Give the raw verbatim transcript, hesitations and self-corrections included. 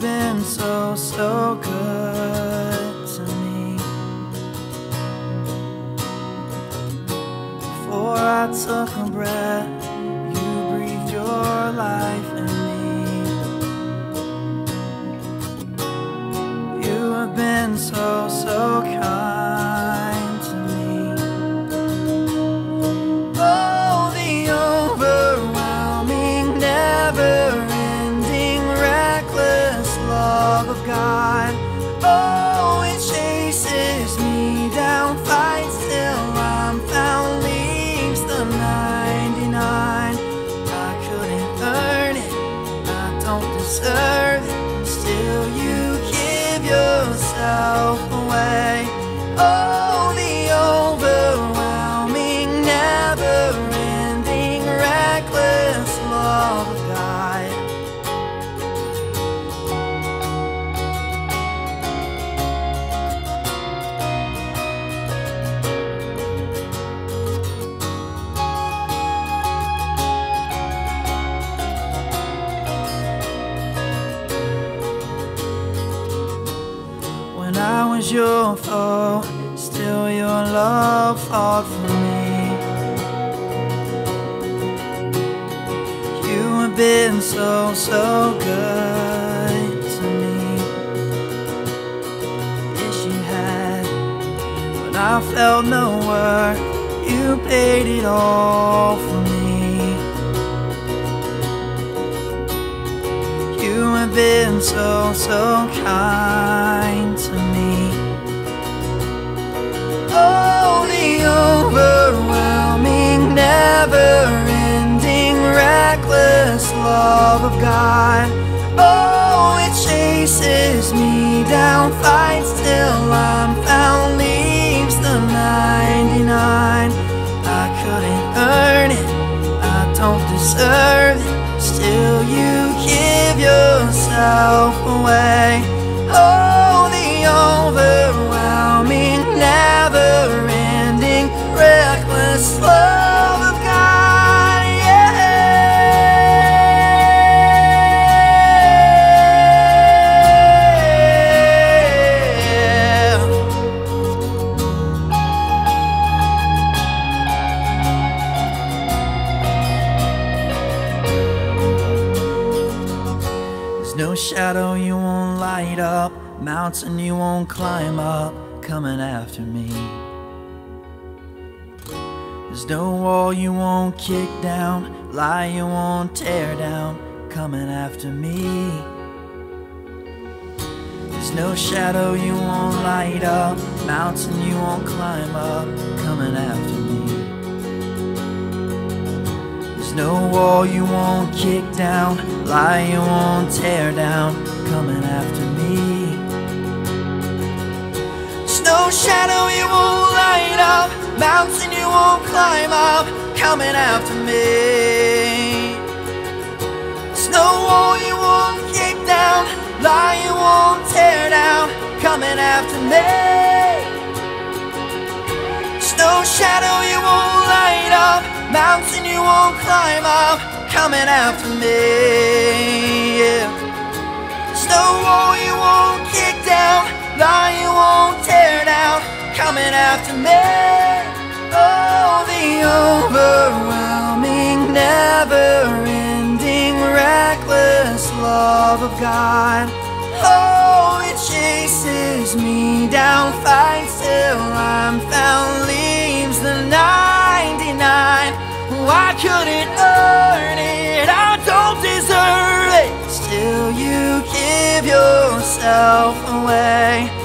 been so, so good to me. Before I took a breath, you breathed your life in me. You have been so, so kind to me. Oh, the overwhelming, never-ending, reckless love of God. Oh, it chases me down, fights till I'm found, leaves the ninety-nine. I couldn't earn it, I don't deserve it, still you give yourself away. Oh, the overwhelming, never-ending, reckless love of God. When I was your foe, still your love fought for me. You have been so, so good to me. Yes, you had. When I felt no worth, you paid it all for me. You have been so, so kind to me. Oh, the overwhelming, never-ending, reckless love of God. Oh, it chases me down, fights till I'm found, leaves the ninety-nine. I couldn't earn it, I don't deserve it, still you give yourself away. Oh, the overwhelming, never-ending, reckless love of God, yeah. There's no shadow you won't light up, mountain you won't climb up, coming after me. There's no wall you won't kick down, lie you won't tear down, coming after me. There's no shadow you won't light up, mountain you won't climb up, coming after me. There's no wall you won't kick down, lie you won't tear down, coming after me. No shadow you won't light up, mountain you won't climb up, coming after me. There's no wall you won't kick down, lie you won't tear down, coming after me. There's no shadow you won't light up, mountain you won't climb up, coming after me, yeah. There's no wall you won't kick down, lie you won't tear down, coming after me. Oh, the overwhelming, never-ending, reckless love of God. Oh, it chases me down, fights till I'm found, leaves the ninety-nine. Oh, I couldn't earn it, I don't deserve it, still you give yourself away.